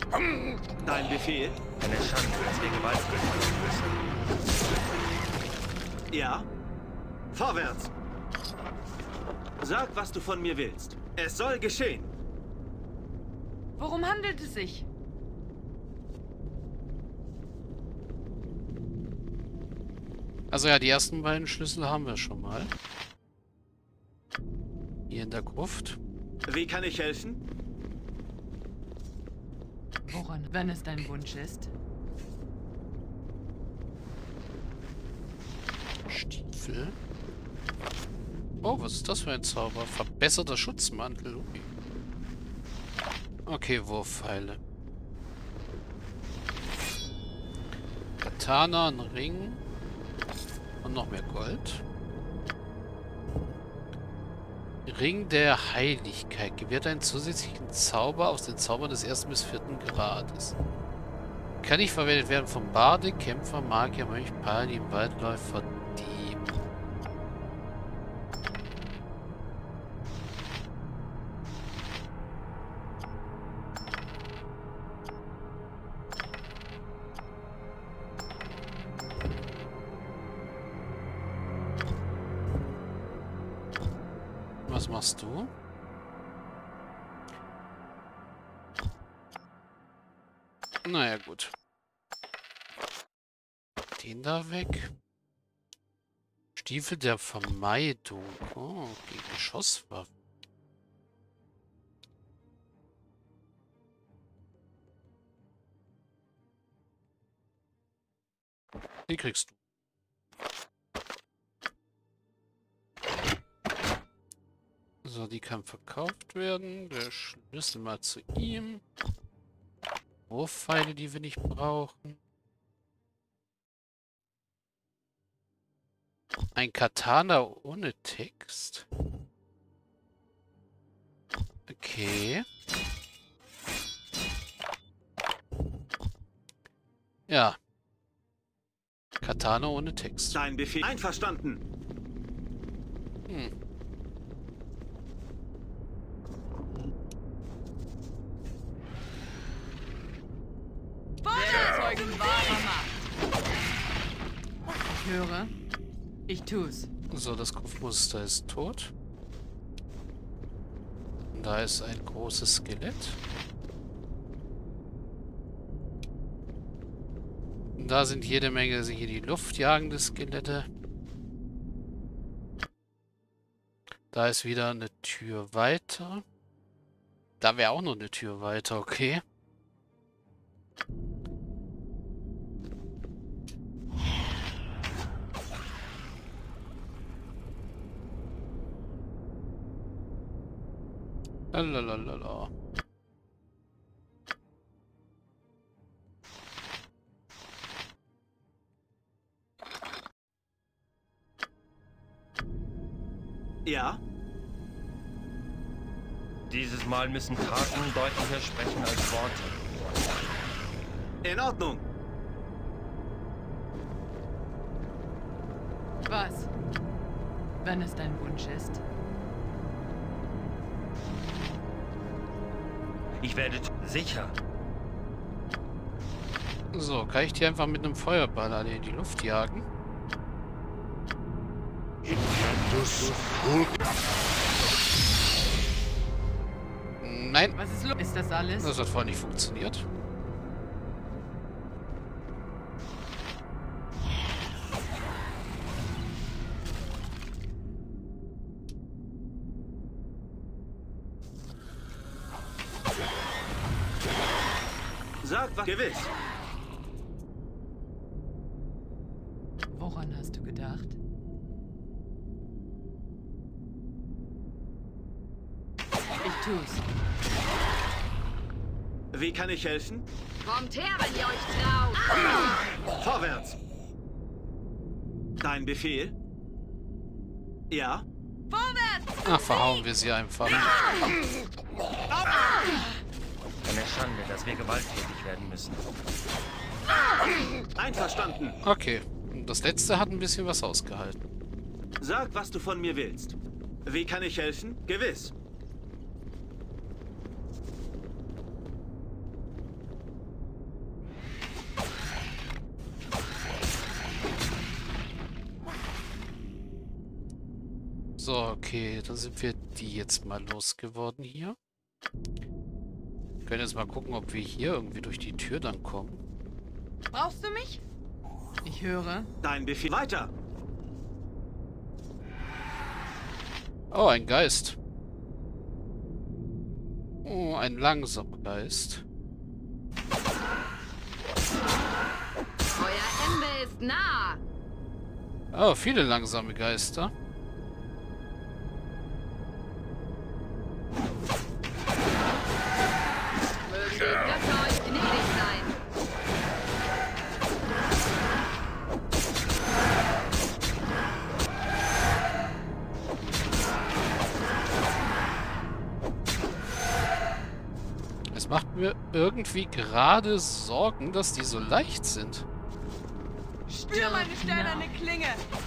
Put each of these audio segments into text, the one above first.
Dein Befehl? Eine Schande, dass wir Gewalt verüben müssen. Ja? Vorwärts! Sag, was du von mir willst. Es soll geschehen. Worum handelt es sich? Also ja, die ersten beiden Schlüssel haben wir schon mal. Hier in der Gruft. Wie kann ich helfen? Woran, wenn es dein Wunsch ist? Stiefel. Oh, was ist das für ein Zauber? Verbesserter Schutzmantel. Okay, okay, Wurfpfeile. Katana, ein Ring. Und noch mehr Gold. Ring der Heiligkeit. Gewährt einen zusätzlichen Zauber aus den Zaubern des 1. bis 4. Grades. Kann nicht verwendet werden vom Barde, Kämpfer, Magier, Mönch, Paladin, Waldläufer, Dieb. Was machst du? Naja, gut. Den da weg. Stiefel der Vermeidung. Oh, gegen Geschosswaffen. Die kriegst du. So, die kann verkauft werden. Der Schlüssel mal zu ihm. Wurfpfeile, die wir nicht brauchen. Ein Katana ohne Text. Okay. Ja. Katana ohne Text. Dein Befehl. Einverstanden. Hm. Zeugen wahrer Macht. Ich höre. Ich tu's. So, das Kopfmuster ist tot. Und da ist ein großes Skelett. Und da sind jede Menge hier die luftjagende Skelette. Da ist wieder eine Tür weiter. Da wäre auch noch eine Tür weiter, okay. Lalalala. Ja? Dieses Mal müssen Taten deutlicher sprechen als Worte. In Ordnung. Was? Wenn es dein Wunsch ist. Ich werde sicher. So, kann ich die einfach mit einem Feuerball alle in die Luft jagen? Nein, Was ist los? Ist das alles? das hat vorhin nicht funktioniert. Sag was. Gewiss. Woran hast du gedacht? Ich tu's. Wie kann ich helfen? Kommt her, wenn ihr euch traut. Vorwärts. Dein Befehl? Ja? Vorwärts! Ach, verhauen wir sie einfach. Eine Schande, dass wir gewalttätig werden müssen. Einverstanden. Okay, und das letzte hat ein bisschen was ausgehalten. Sag, was du von mir willst. Wie kann ich helfen? Gewiss. So, okay, dann sind wir die jetzt mal losgeworden hier. Wir können jetzt mal gucken, ob wir hier irgendwie durch die Tür dann kommen. Brauchst du mich? Ich höre. Dein Befehl. Weiter! Oh, ein Geist. Oh, ein langsamer Geist. Euer Ende ist nah. Oh, viele langsame Geister. Mögen die Götter euch gnädig sein. Es macht mir irgendwie gerade Sorgen, dass die so leicht sind. Spür meine steinerne Klinge.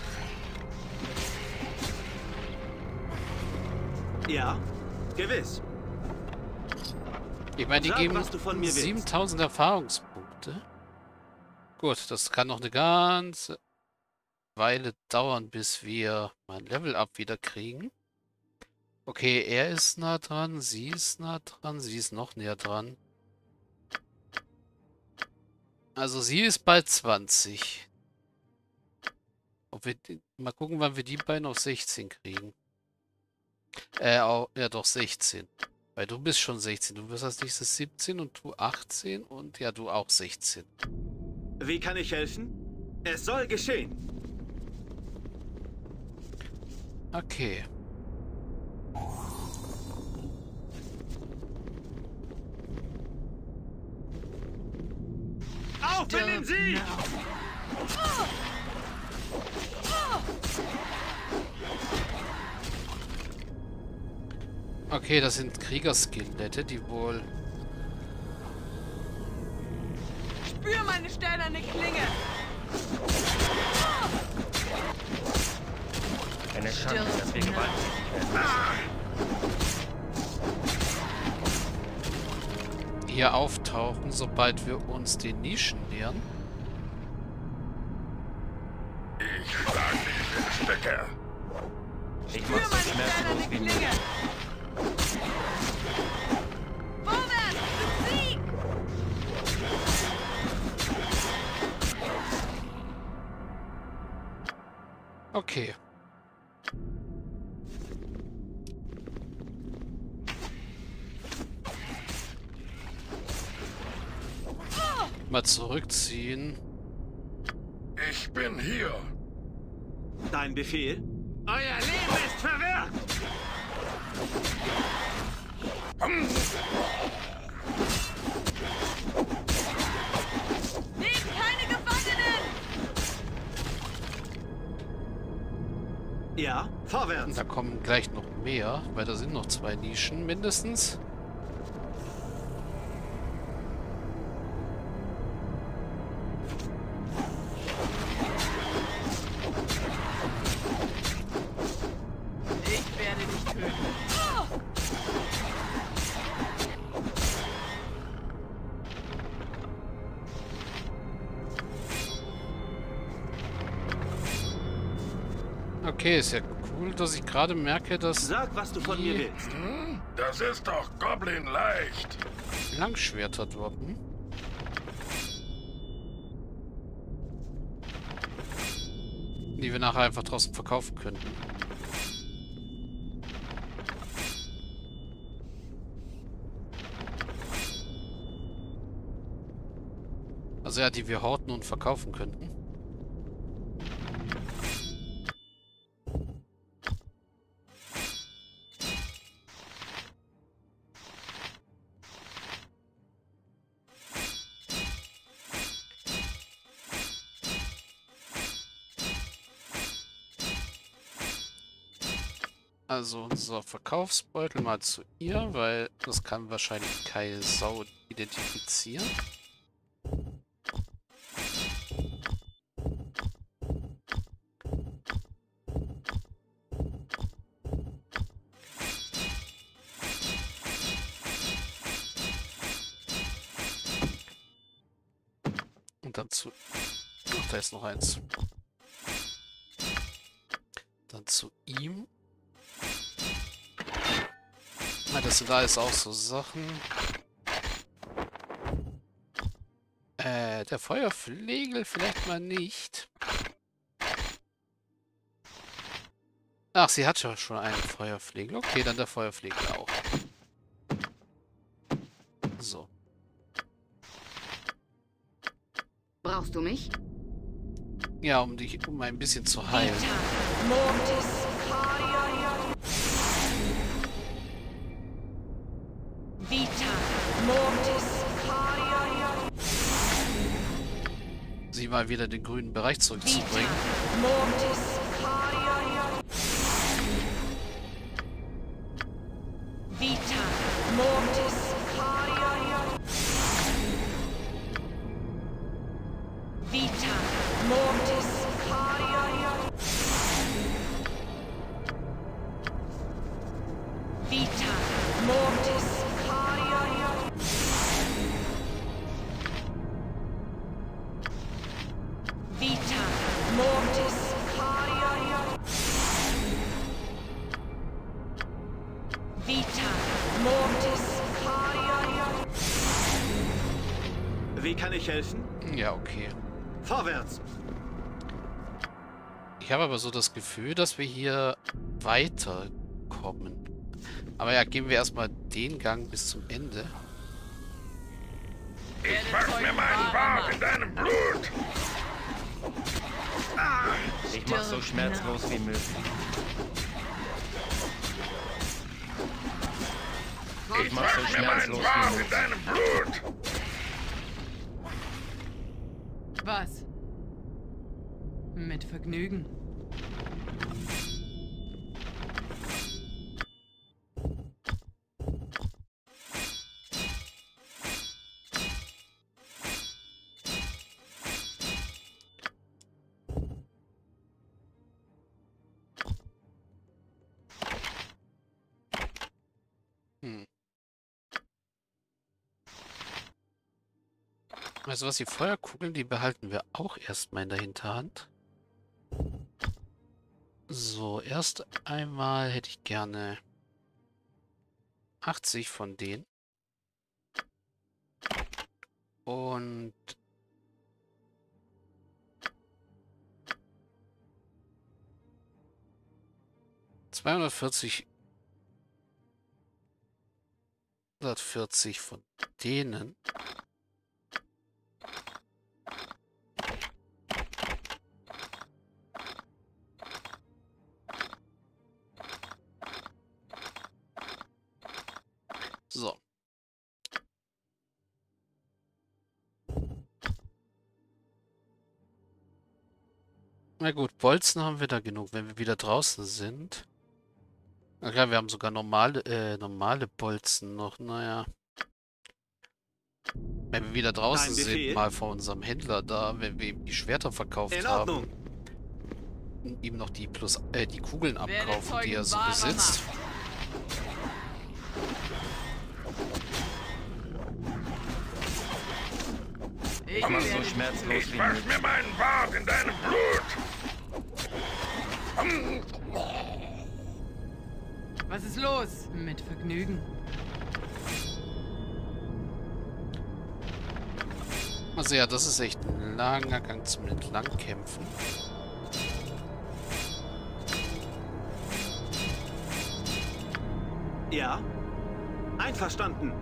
Ja, gewiss. Ich meine, die Sag, geben was du von mir willst. 7000 Erfahrungspunkte. Gut, das kann noch eine ganze Weile dauern, bis wir mal ein Level-Up wieder kriegen. Okay, er ist nah dran, sie ist nah dran, sie ist noch näher dran. Also sie ist bald 20. Ob wir mal gucken, wann wir die beiden auf 16 kriegen. Ja doch, 16. Weil du bist schon 16. Du wirst als nächstes 17 und du 18 und ja, du auch 16. Wie kann ich helfen? Es soll geschehen. Okay. Auf in den Sieg! Okay, das sind Kriegerskelette, die wohl... Spür meine steinerne Klinge. Eine Schande, dass wir gewalttätig werden müssen. hier auftauchen, sobald wir uns den Nischen nähern. Ich schlag die Stecker. Ich Spür mach so meine schmerzlos steinerne wie Klinge. möglich. Vorwärts zum Sieg. Okay. Mal zurückziehen. Ich bin hier. Dein Befehl? Euer Leben ist verwirrt! Nehmt keine Gefangenen. Ja, Und vorwärts! da kommen gleich noch mehr, weil da sind noch 2 Nischen mindestens. Ich werde dich töten. Okay, ist ja cool, dass ich gerade merke, dass Sag, was du von mir die willst. Das ist doch Goblin leicht. Langschwerter droppen. Die wir nachher einfach draußen verkaufen könnten. Also ja, die wir horten und verkaufen könnten. Also unser Verkaufsbeutel mal zu ihr, weil das kann wahrscheinlich keine Sau identifizieren. Und dann zu... Ach, da ist noch eins. Dann zu ihm. das sind alles auch so Sachen. Der Feuerflegel vielleicht mal nicht. Ach, sie hat ja schon einen Feuerflegel. Okay, dann der Feuerflegel auch. So. Brauchst du mich? Ja, um ein bisschen zu heilen. Sie mal wieder den grünen Bereich zurückzubringen. Wie kann ich helfen? Ja, okay. Vorwärts! Ich habe aber so das Gefühl, dass wir hier weiterkommen. Aber ja, gehen wir erstmal den Gang bis zum Ende. Ich wasch mir meinen Bart in deinem Blut. Ich mach so schmerzlos wie möglich. Ich mach so Wasch mir meinen schmerzlos wie Bart in möglich. deinem Blut. Was? Mit Vergnügen. Also was, die Feuerkugeln, die behalten wir auch erstmal in der Hinterhand. So, erst einmal hätte ich gerne 80 von denen. Und ...240... 140 von denen. So. Na gut, Bolzen haben wir da genug, wenn wir wieder draußen sind. Na klar, wir haben sogar normale Bolzen noch, naja. Wenn wir wieder draußen sind, mal von unserem Händler da, wenn wir ihm die Schwerter verkauft In haben, Ordnung. ihm noch die Kugeln abkaufen, die er so besitzt. Ich mach so schmerzlos Ich wie wasch möglich. mir meinen Bart in deinem Blut. Was ist los? Mit Vergnügen. Also ja, das ist echt ein langer Gang zum Entlangkämpfen. Ja? Einverstanden.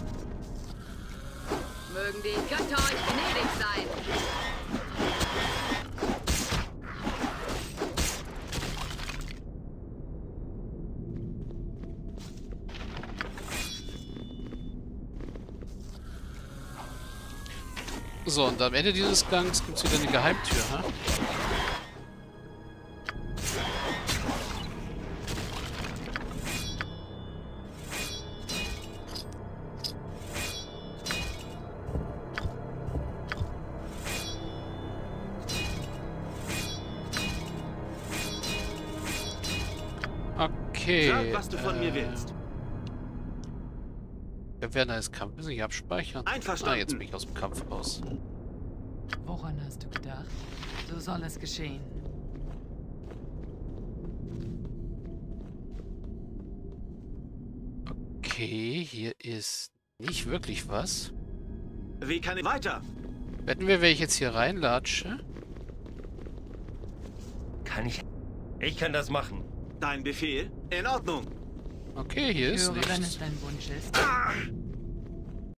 Mögen die Götter euch gnädig sein. So, und am Ende dieses Gangs gibt es wieder eine Geheimtür, ha? Okay. Sag, was du von mir willst. Wir werden als Kampf nicht abspeichern. Einverstanden. Ah, jetzt bin ich aus dem Kampf raus. Woran hast du gedacht? So soll es geschehen. Okay, hier ist nicht wirklich was. Wie kann ich weiter? Wetten wir, wenn ich jetzt hier reinlatsche? Kann ich... Ich kann das machen. Dein Befehl? In Ordnung. Okay, hier Ich ist höre, wenn es nichts. dein Wunsch ist.